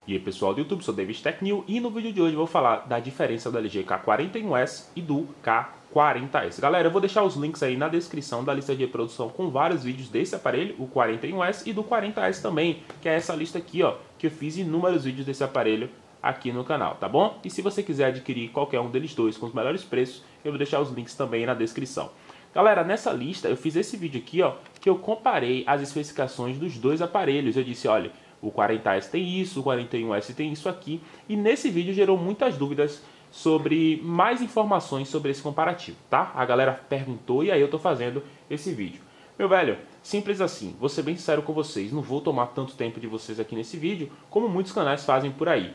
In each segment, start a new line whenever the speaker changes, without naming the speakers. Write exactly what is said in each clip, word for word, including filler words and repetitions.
E aí pessoal do YouTube, sou David Tech New e no vídeo de hoje eu vou falar da diferença do L G K quarenta e um S e do K quarenta S. Galera, eu vou deixar os links aí na descrição da lista de reprodução com vários vídeos desse aparelho, o quarenta e um S e do quarenta S também, que é essa lista aqui, ó, que eu fiz inúmeros vídeos desse aparelho aqui no canal, tá bom? E se você quiser adquirir qualquer um deles dois com os melhores preços, eu vou deixar os links também na descrição. Galera, nessa lista eu fiz esse vídeo aqui, ó, que eu comparei as especificações dos dois aparelhos. Eu disse, olha, o quarenta S tem isso, o quarenta e um S tem isso aqui. E nesse vídeo gerou muitas dúvidas sobre mais informações sobre esse comparativo, tá? A galera perguntou e aí eu tô fazendo esse vídeo. Meu velho, simples assim, vou ser bem sincero com vocês, não vou tomar tanto tempo de vocês aqui nesse vídeo, como muitos canais fazem por aí.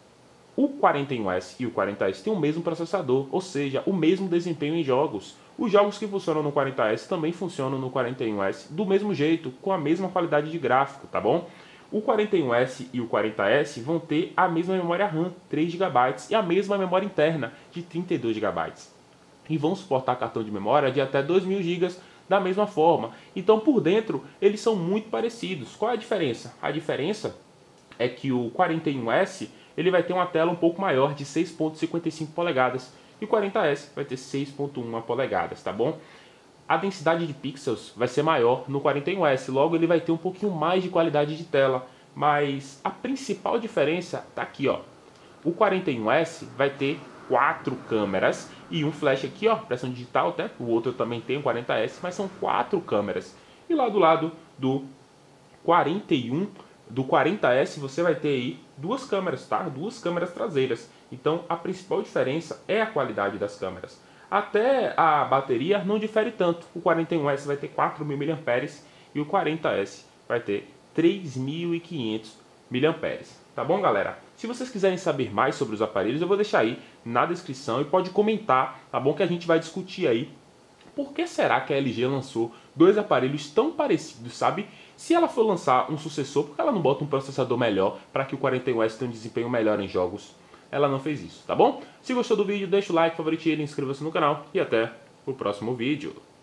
O quarenta e um S e o quarenta S têm o mesmo processador, ou seja, o mesmo desempenho em jogos. Os jogos que funcionam no quarenta S também funcionam no quarenta e um S do mesmo jeito, com a mesma qualidade de gráfico, tá bom? O quarenta e um S e o quarenta S vão ter a mesma memória RAM, três gigabytes, e a mesma memória interna, de trinta e dois gigabytes. E vão suportar cartão de memória de até dois mil gigabytes da mesma forma. Então, por dentro, eles são muito parecidos. Qual é a diferença? A diferença é que o quarenta e um S ele vai ter uma tela um pouco maior, de seis ponto cinquenta e cinco polegadas, e o quarenta S vai ter seis ponto um polegadas, tá bom? A densidade de pixels vai ser maior no quarenta e um S, logo ele vai ter um pouquinho mais de qualidade de tela, mas a principal diferença tá aqui, ó. O quarenta e um S vai ter quatro câmeras e um flash aqui, ó, impressão digital, né? O outro também tem o quarenta S, mas são quatro câmeras. E lá do lado do quarenta e um, do quarenta S, você vai ter aí duas câmeras, tá? Duas câmeras traseiras. Então a principal diferença é a qualidade das câmeras. Até a bateria não difere tanto. O quarenta e um S vai ter quatro mil miliampères e o quarenta S vai ter três mil e quinhentos miliampères. Tá bom, galera? Se vocês quiserem saber mais sobre os aparelhos, eu vou deixar aí na descrição e pode comentar, tá bom? Que a gente vai discutir aí por que será que a L G lançou dois aparelhos tão parecidos, sabe? Se ela for lançar um sucessor, por que ela não bota um processador melhor para que o quarenta e um S tenha um desempenho melhor em jogos? Ela não fez isso, tá bom? Se gostou do vídeo, deixa o like, favorite ele, inscreva-se no canal e até o próximo vídeo.